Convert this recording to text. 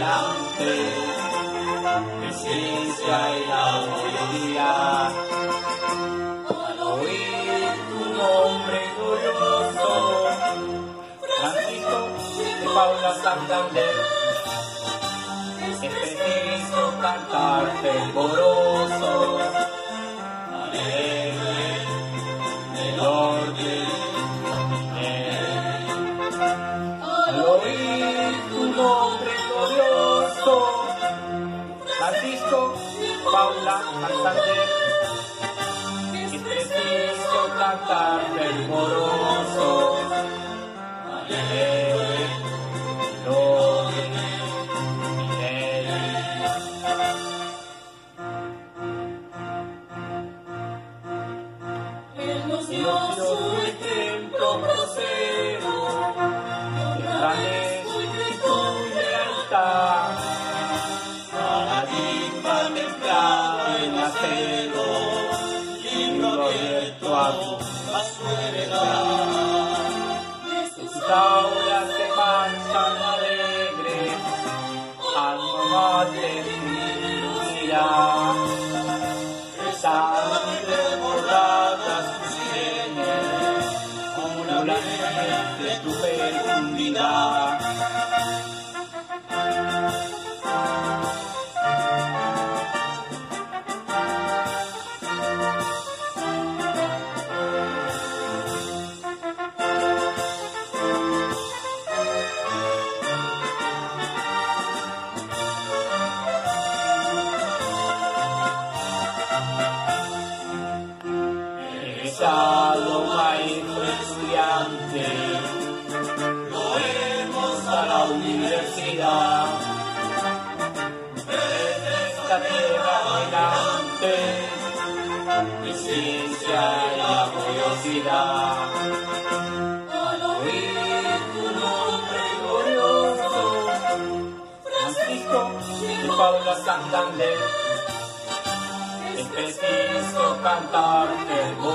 adelante, mi ciencia y la sabiduría. Al oír tu nombre glorioso, Francisco de Paula Santander, es preciso cantar fervoroso, alegre del orden. Al oír tu nombre glorioso, Francisco, Paula, Santander, es preciso cantar fervoroso, alegre, gloria, Él nos dio su ejemplo grosero, grandeza y tu lealtad, paradigma templado en acero, libro abierto a su heredad. Sus aulas se marchan alegres, alma madre unida, rezando y desbordadas tus sienes, como la nieve de tu fecundidad. Egresado, maestro, estudiante, lo vemos a la universidad. Desde esta tierra adelante, mi ciencia y la curiosidad. Al oír tu nombre glorioso, Francisco de Paula Santander, es preciso cantar fervoroso.